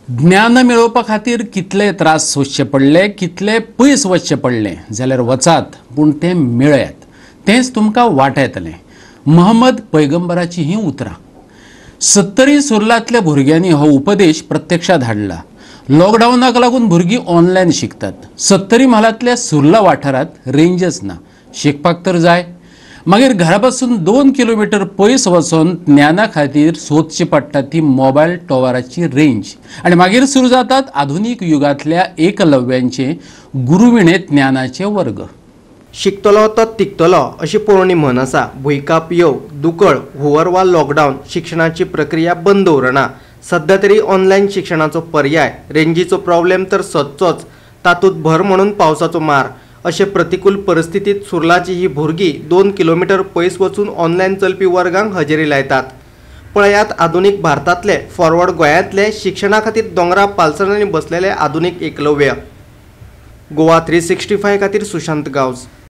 ज्ञान मेळोवपा खातीर कितले त्रास सोंसचे पडले, कितले पयस वचचें पडलें जाल्यार वचात, पूण तें मेळयात, तेंच तुमकां वाट येतलें. महम्मद पैगंबराची ही उतरां. 70 सुरलांतल्या भुरग्यांनी हो उपदेश प्रत्यक्षात हाडला. लॉकडावनाक लागून भुरगीं ऑनलायन शिकतात. 70 म्हालांतल्या सुरला वाठारांत रेंजच ना. शिकपाक तर जाय. मागीर घरापासून 2 किलोमीटर पयस वचून ज्ञाना खातीर सोदची पडटा ती मोबायल टॉवराची रेंज. आनी मागीर सुरू जातात आधुनीक युगांतल्या एकलव्यांचे गुरुविणे ज्ञानाचे वर्ग. शिकतलो तो तिगतलो अशी पोरणी म्हण आसा. भुंयकाप येव, दुकळ, हुंवर वा लॉकडावन शिक्षणाची प्रक्रिया बंद उरना. सध्या तरी ऑनलायन शिक्षणाचो पर्याय, रेंजीचो प्रॉब्लेम तर सदचोच, तातूंत भर म्हणून पावसाचो मार. अशे प्रतिकूल परिस्थितीत सुरलाची ही भुरगीं 2 किलोमीटर पयस वचून ऑनलायन चलपी वर्गांक हजेरी लायतात. पळयात आधुनीक भारतांतले, फॉरवर्ड गोंयांतले शिक्षणा खातीर दोंगरा पालसणांनी बसलेले आधुनीक एकलव्य. गोवा 365 खातीर सुशांत गांवस.